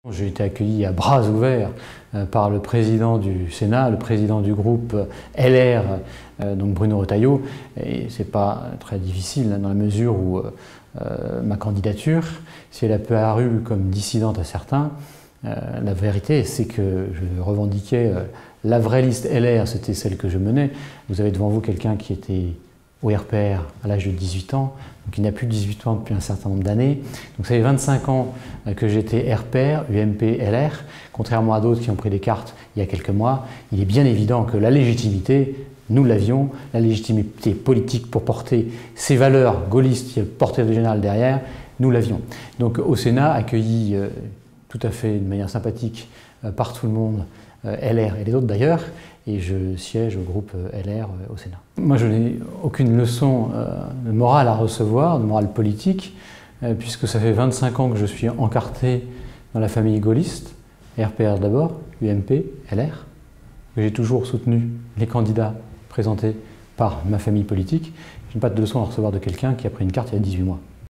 J'ai été accueilli à bras ouverts par le président du Sénat, le président du groupe LR, donc Bruno Retailleau. Et c'est pas très difficile dans la mesure où ma candidature, si elle a paru comme dissidente à certains, la vérité c'est que je revendiquais la vraie liste LR, c'était celle que je menais. Vous avez devant vous quelqu'un qui était au RPR à l'âge de 18 ans, donc il n'a plus de 18 ans depuis un certain nombre d'années. Donc ça fait 25 ans que j'étais RPR, UMP, LR, contrairement à d'autres qui ont pris des cartes il y a quelques mois. Il est bien évident que la légitimité, nous l'avions, la légitimité politique pour porter ces valeurs gaullistes, il y a le portrait général derrière, nous l'avions. Donc au Sénat, accueilli tout à fait de manière sympathique par tout le monde, LR et les autres d'ailleurs, et je siège au groupe LR au Sénat. Moi je n'ai aucune leçon de morale à recevoir, de morale politique, puisque ça fait 25 ans que je suis encarté dans la famille gaulliste, RPR d'abord, UMP, LR, que j'ai toujours soutenu les candidats présentés par ma famille politique. Je n'ai pas de leçon à recevoir de quelqu'un qui a pris une carte il y a 18 mois.